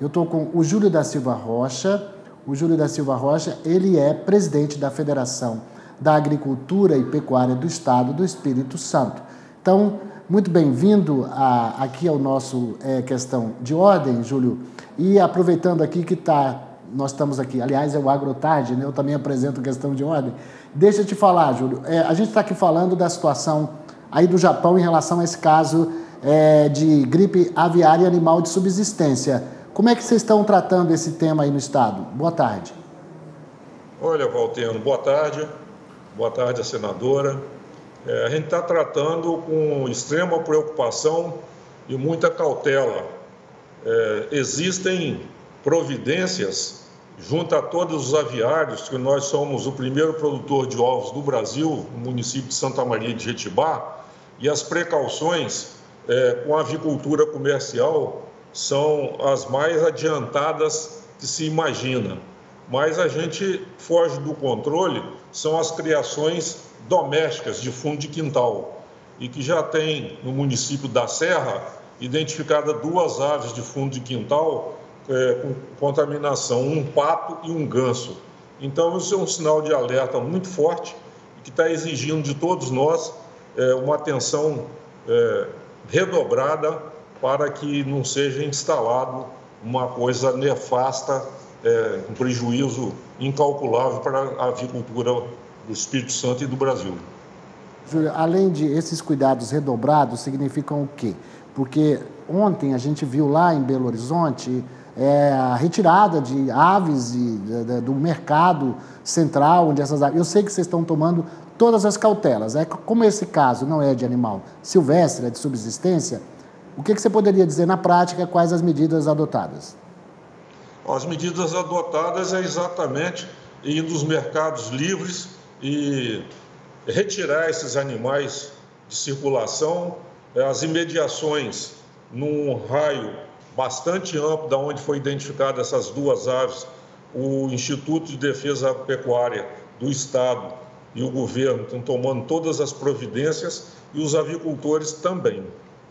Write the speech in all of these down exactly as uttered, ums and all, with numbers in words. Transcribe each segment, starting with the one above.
Eu estou com o Júlio da Silva Rocha. O Júlio da Silva Rocha, ele é presidente da Federação da Agricultura e Pecuária do Estado do Espírito Santo. Então, muito bem-vindo aqui ao nosso é, Questão de Ordem, Júlio. E aproveitando aqui que tá, nós estamos aqui, aliás, é o AgroTarde, né? Eu também apresento Questão de Ordem. Deixa eu te falar, Júlio, é, a gente está aqui falando da situação aí do Japão em relação a esse caso é, de gripe aviária e animal de subsistência. Como é que vocês estão tratando esse tema aí no Estado? Boa tarde. Olha, Valteno, boa tarde. Boa tarde, a senadora. É, a gente está tratando com extrema preocupação e muita cautela. É, existem providências junto a todos os aviários, que nós somos o primeiro produtor de ovos do Brasil, no município de Santa Maria de Jetibá, e as precauções é, com a avicultura comercial são as mais adiantadas que se imagina. Mas a gente foge do controle, são as criações domésticas de fundo de quintal, e que já tem no município da Serra identificada duas aves de fundo de quintal é, com contaminação, um pato e um ganso. Então isso é um sinal de alerta muito forte que está exigindo de todos nós é, uma atenção é, redobrada para que não seja instalado uma coisa nefasta, é, um prejuízo incalculável para a avicultura do Espírito Santo e do Brasil. Júlio, além de esses cuidados redobrados, significam o quê? Porque ontem a gente viu lá em Belo Horizonte é, a retirada de aves de, de, do mercado central, onde essas aves... Eu sei que vocês estão tomando todas as cautelas. É, como esse caso não é de animal silvestre, é de subsistência, o que, que você poderia dizer na prática, quais as medidas adotadas? As medidas adotadas é exatamente ir dos mercados livres e retirar esses animais de circulação, as imediações num raio bastante amplo da onde foi identificada essas duas aves. O Instituto de Defesa Pecuária do Estado e o governo estão tomando todas as providências e os avicultores também.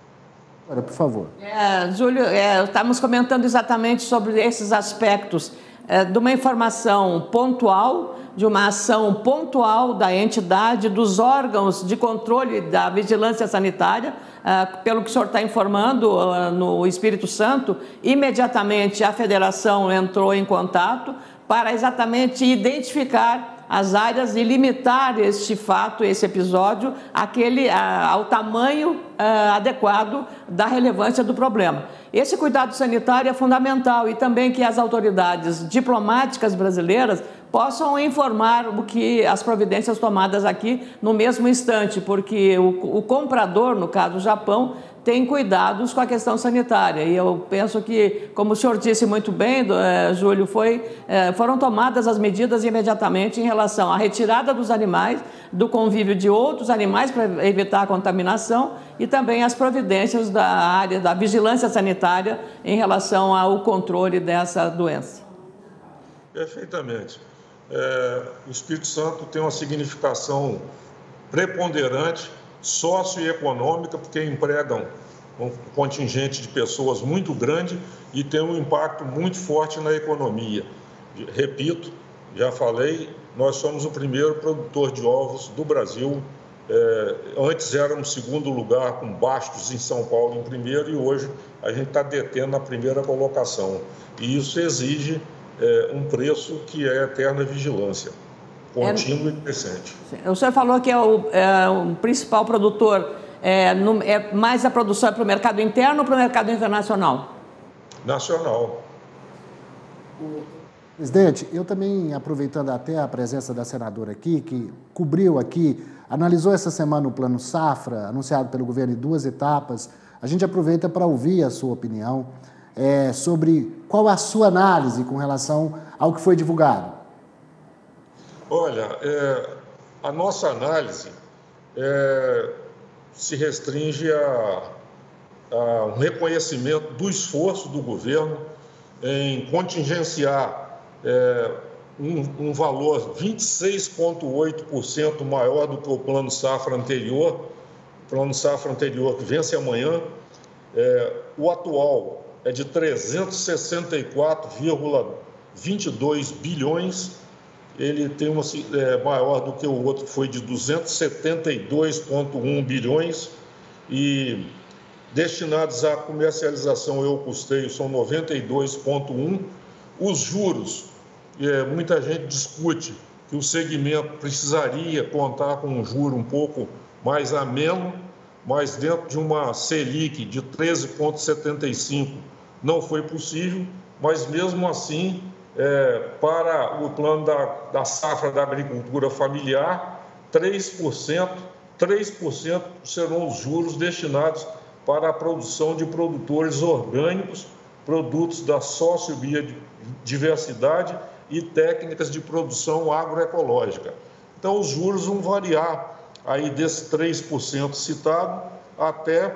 Por favor. É, Júlio, é, estamos comentando exatamente sobre esses aspectos é, de uma informação pontual, de uma ação pontual da entidade, dos órgãos de controle da vigilância sanitária, é, pelo que o senhor está informando é, no Espírito Santo, imediatamente a federação entrou em contato para exatamente identificar as áreas e limitar este fato, esse episódio, aquele, a, ao tamanho a, adequado da relevância do problema. Esse cuidado sanitário é fundamental e também que as autoridades diplomáticas brasileiras possam informar o que as providências tomadas aqui no mesmo instante, porque o, o comprador, no caso o Japão, tem cuidados com a questão sanitária. E eu penso que, como o senhor disse muito bem, é, Júlio, foi, é, foram tomadas as medidas imediatamente em relação à retirada dos animais, do convívio de outros animais para evitar a contaminação e também as providências da área da vigilância sanitária em relação ao controle dessa doença. Perfeitamente. É, o Espírito Santo tem uma significação preponderante socioeconômica, porque empregam um contingente de pessoas muito grande e tem um impacto muito forte na economia. Repito, já falei, nós somos o primeiro produtor de ovos do Brasil. É, antes éramos segundo lugar com Bastos em São Paulo em primeiro e hoje a gente está detendo a primeira colocação. E isso exige é, um preço que é eterna vigilância. Contínuo é, e crescente. O senhor falou que é o, é, o principal produtor, é, no, é mais a produção é para o mercado interno ou para o mercado internacional? Nacional. Presidente, eu também, aproveitando até a presença da senadora aqui, que cobriu aqui, analisou essa semana o Plano Safra, anunciado pelo governo em duas etapas, a gente aproveita para ouvir a sua opinião é, sobre qual a sua análise com relação ao que foi divulgado. Olha, é, a nossa análise é, se restringe a, a um reconhecimento do esforço do governo em contingenciar é, um, um valor vinte e seis vírgula oito por cento maior do que o Plano Safra anterior, o Plano Safra anterior que vence amanhã. É, o atual é de trezentos e sessenta e quatro vírgula vinte e dois bilhões. Ele tem uma é, maior do que o outro, que foi de duzentos e setenta e dois vírgula um bilhões, e destinados à comercialização e ao custeio são noventa e dois vírgula um. Os juros, é, muita gente discute que o segmento precisaria contar com um juro um pouco mais ameno, mas dentro de uma Selic de treze vírgula setenta e cinco não foi possível, mas mesmo assim, é, para o plano da, da safra da agricultura familiar, três por cento, três por cento serão os juros destinados para a produção de produtores orgânicos, produtos da sociobiodiversidade e técnicas de produção agroecológica. Então, os juros vão variar aí desse três por cento citado até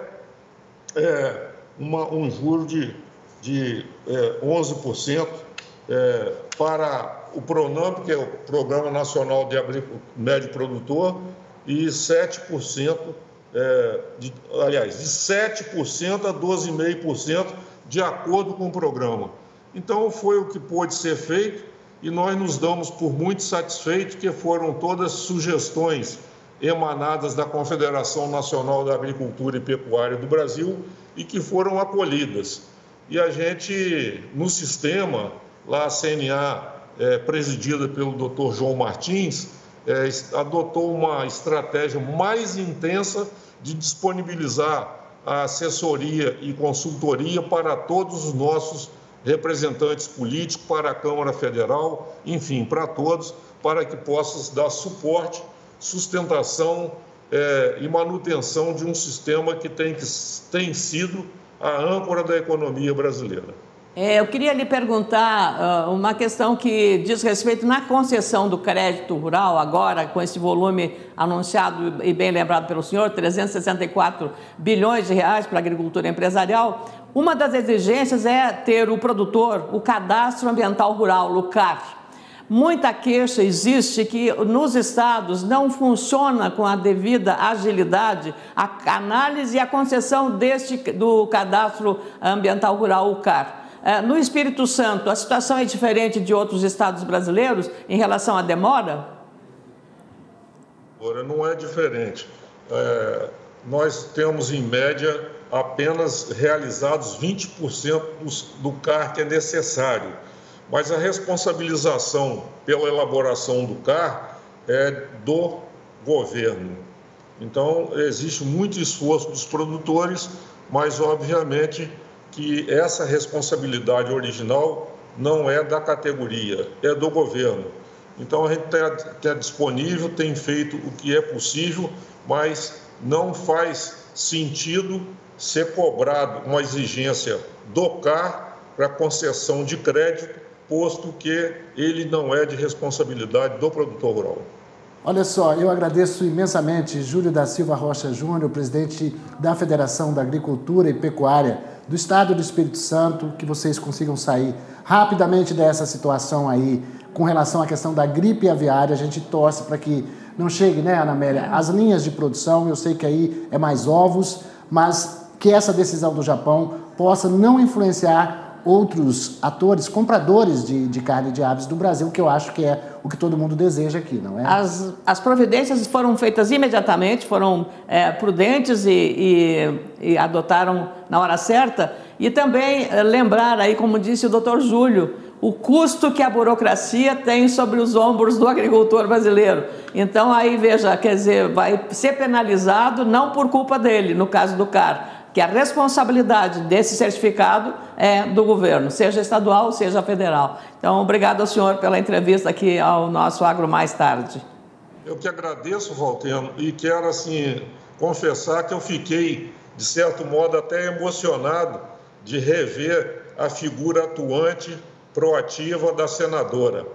é, uma, um juro de, de é, onze por cento é, para o PRONAMP, que é o Programa Nacional de Agricultura Médio Produtor, e sete por cento, é, de, aliás, de sete por cento a doze vírgula cinco por cento de acordo com o programa. Então, foi o que pôde ser feito e nós nos damos por muito satisfeitos, que foram todas sugestões emanadas da Confederação Nacional da Agricultura e Pecuária do Brasil e que foram acolhidas. E a gente, no sistema, lá a C N A, é, presidida pelo doutor João Martins, é, adotou uma estratégia mais intensa de disponibilizar a assessoria e consultoria para todos os nossos representantes políticos, para a Câmara Federal, enfim, para todos, para que possa dar suporte, sustentação é, e manutenção de um sistema que tem, que tem sido a âncora da economia brasileira. É, eu queria lhe perguntar uh, uma questão que diz respeito na concessão do crédito rural, agora com esse volume anunciado e bem lembrado pelo senhor, trezentos e sessenta e quatro bilhões de reais para a agricultura empresarial. Uma das exigências é ter o produtor, o Cadastro Ambiental Rural, o C A R. Muita queixa existe que nos estados não funciona com a devida agilidade a análise e a concessão deste, do Cadastro Ambiental Rural, o C A R. No Espírito Santo, a situação é diferente de outros estados brasileiros em relação à demora? Não é diferente. É, nós temos, em média, apenas realizados vinte por cento do C A R que é necessário. Mas a responsabilização pela elaboração do C A R é do governo. Então, existe muito esforço dos produtores, mas, obviamente, que essa responsabilidade original não é da categoria, é do governo. Então, a gente está disponível, tem feito o que é possível, mas não faz sentido ser cobrado uma exigência do C A R para concessão de crédito, posto que ele não é de responsabilidade do produtor rural. Olha só, eu agradeço imensamente Júlio da Silva Rocha Júnior, presidente da Federação da Agricultura e Pecuária do Estado do Espírito Santo, que vocês consigam sair rapidamente dessa situação aí com relação à questão da gripe aviária. A gente torce para que não chegue, né, Ana Amélia, as linhas de produção. Eu sei que aí é mais ovos, mas que essa decisão do Japão possa não influenciar outros atores, compradores de, de carne de aves do Brasil, que eu acho que é o que todo mundo deseja aqui, não é? As, as providências foram feitas imediatamente, foram é, prudentes e, e, e adotaram na hora certa. E também é, lembrar aí, como disse o doutor Júlio, o custo que a burocracia tem sobre os ombros do agricultor brasileiro. Então, aí, veja, quer dizer, vai ser penalizado não por culpa dele, no caso do C A R, que a responsabilidade desse certificado é do governo, seja estadual, seja federal. Então, obrigado ao senhor pela entrevista aqui ao nosso Agro Mais Tarde. Eu que agradeço, Valteno, e quero, assim, confessar que eu fiquei, de certo modo, até emocionado de rever a figura atuante, proativa da senadora.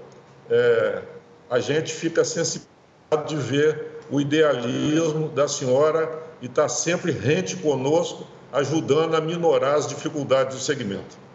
É, a gente fica sensibilizado de ver o idealismo da senhora e está sempre rente conosco, ajudando a minorar as dificuldades do segmento.